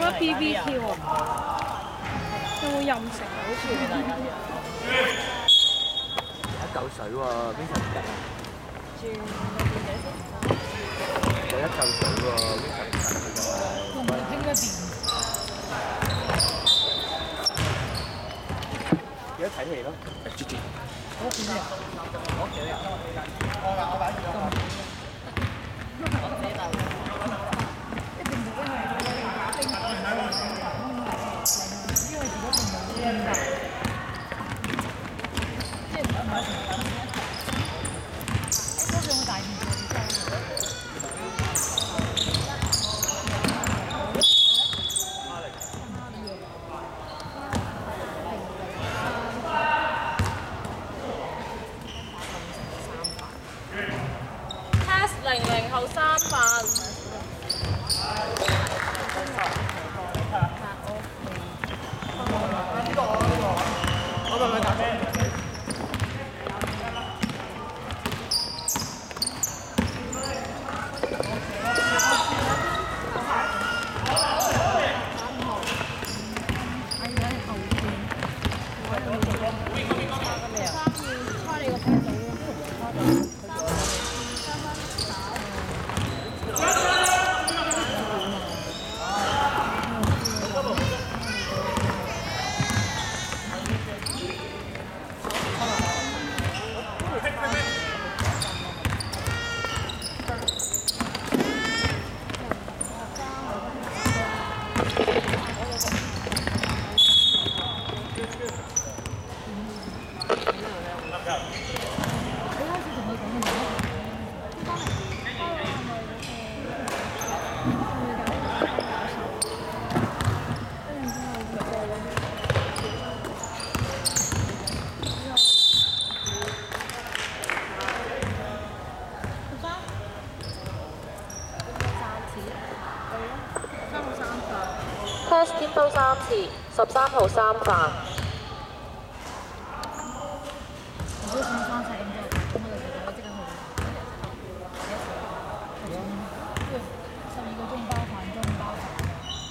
得 BBQ 啊，有冇任食啊？好似一嚿水喎，邊層得啊？ 轉個電仔先。 就一嚿水喎，邊層得我唔係傾得掂。 而家睇戲咯， 好幾日？ 我幾日？我擺住啦。 我自己帶。一定唔會係因為如果唔冇煙㗎，即係唔係同緊一齊。加上我大件事。00後3份。 我問佢打咩 ？Test 添收3次，13號3飯。 我都想翻曬咁多，咁我就即刻去。12個鐘包飯中包飯。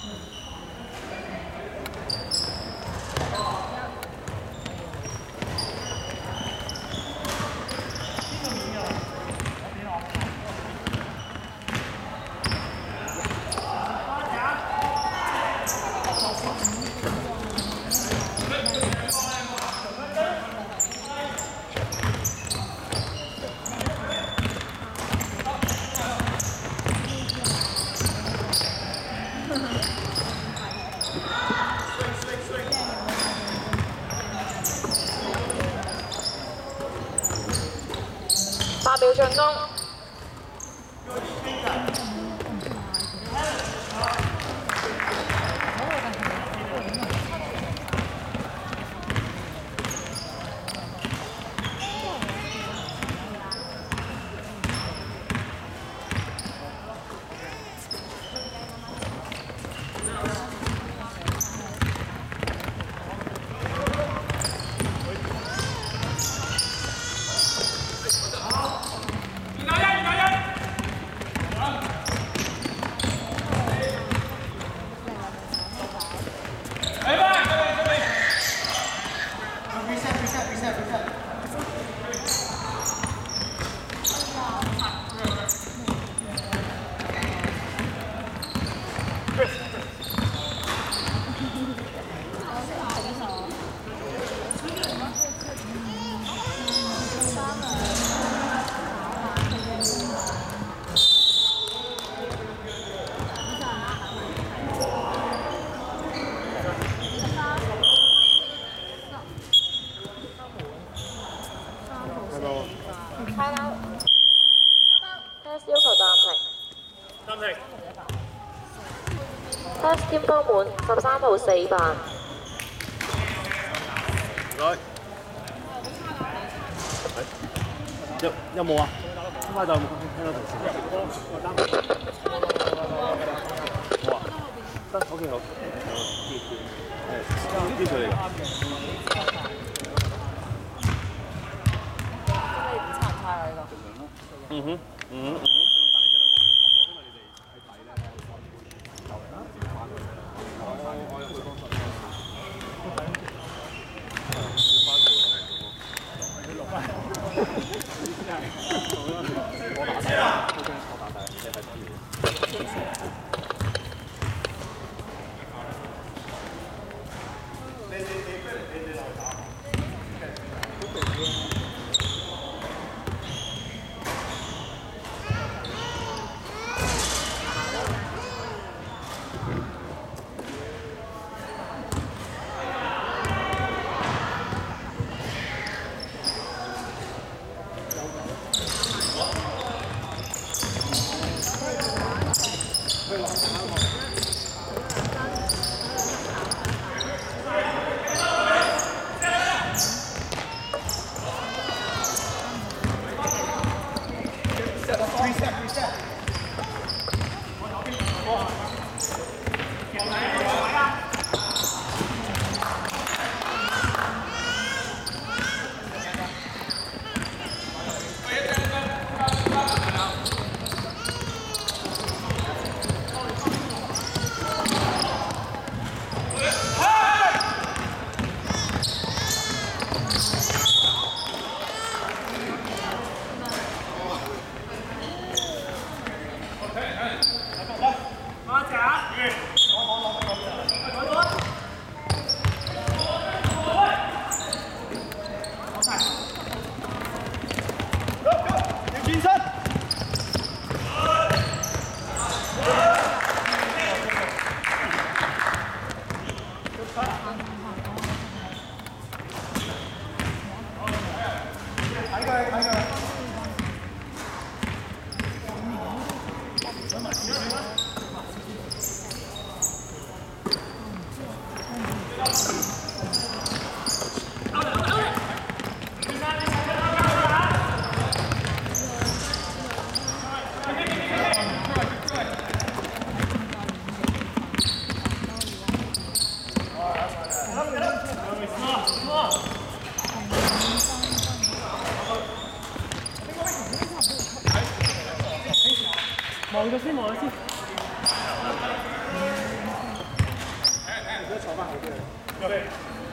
8秒進攻。Test 要求暫停。 暫停。 Test 添方滿13號4飯。 唔該。有冇啊？咁快就聽到同事。好啊。得，OK好。係，呢佢嚟。嗯哼， 望咗先，望咗先。坐翻好啲啊！入嚟。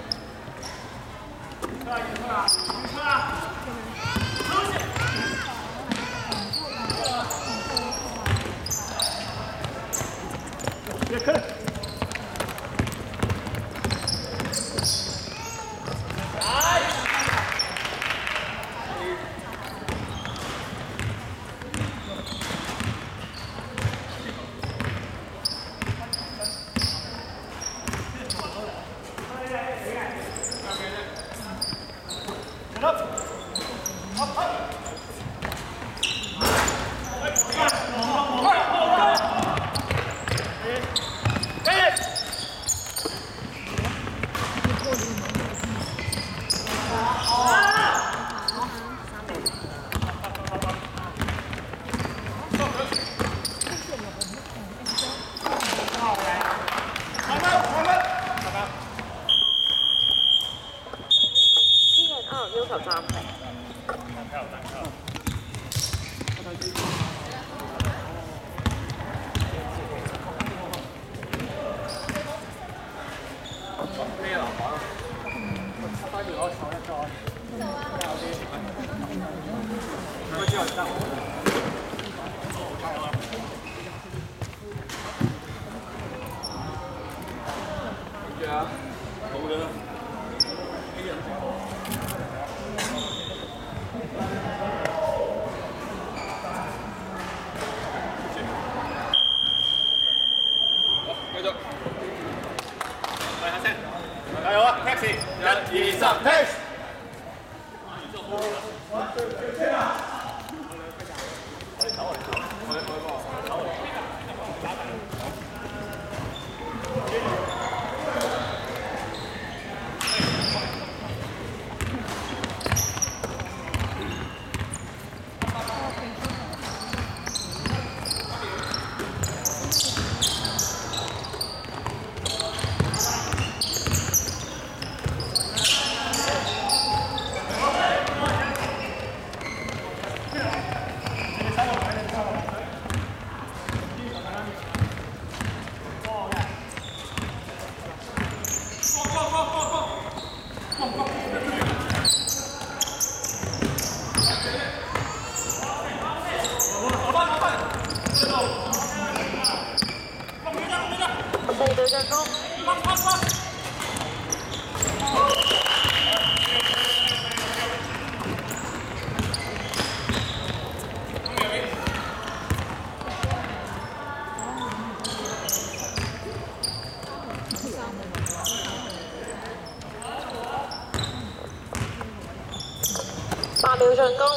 要求暫停。 咩籃板？翻住攞手一個。開始又得。對啊，好嘅啦。加油啊 ！Taxi， 1、2、3 ，Taxi。 4隊進攻。8秒進攻。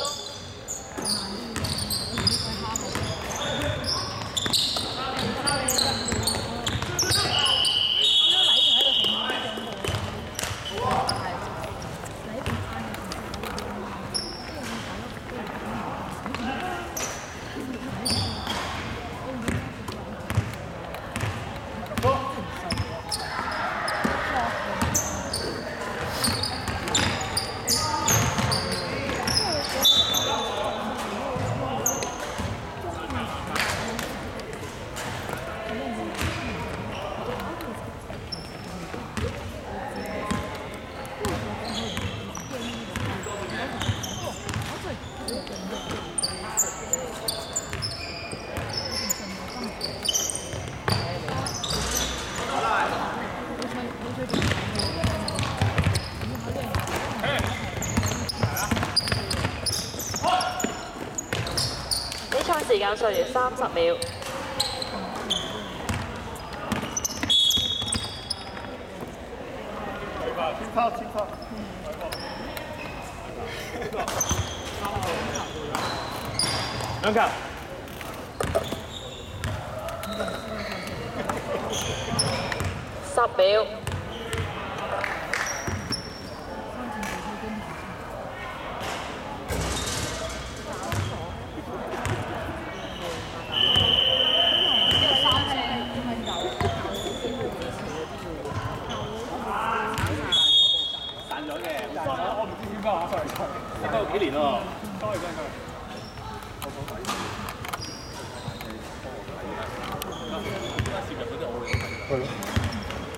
比賽時間尚餘30秒。 清操清操。两球。 10秒。 我唔知點解我上嚟賽，應該有幾年咯。sorry真係。我講底。攝入嗰啲我會。係咯。